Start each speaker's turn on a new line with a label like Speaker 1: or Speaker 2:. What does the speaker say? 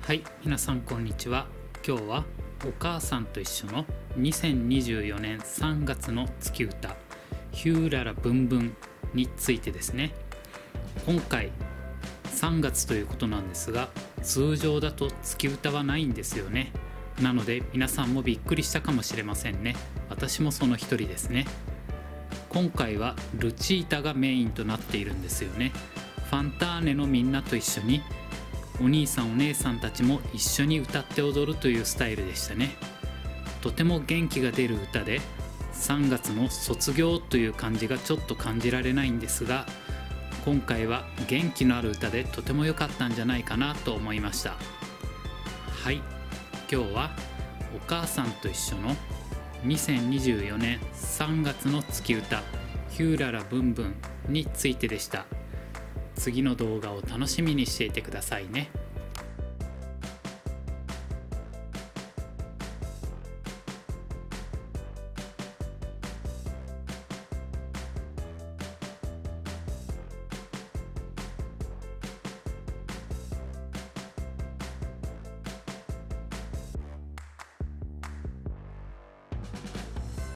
Speaker 1: はい、皆さんこんにちは。今日はお母さんと一緒の2024年3月の月歌ヒューララブンブンについてですね。今回3月ということなんですが、通常だと月歌はないんですよね。なので皆さんもびっくりしたかもしれませんね。私もその一人ですね。今回はルチータがメインとなっているんですよね。ファンターネのみんなと一緒にお兄さんお姉さんたちも一緒に歌って踊るというスタイルでしたね。とても元気が出る歌で、3月の卒業という感じがちょっと感じられないんですが、今回は元気のある歌でとても良かったんじゃないかなと思いました。はい、今日はお母さんと一緒の2024年3月の月歌ヒューララブンブンについてでした。次の動画を楽しみにしていてくださいね。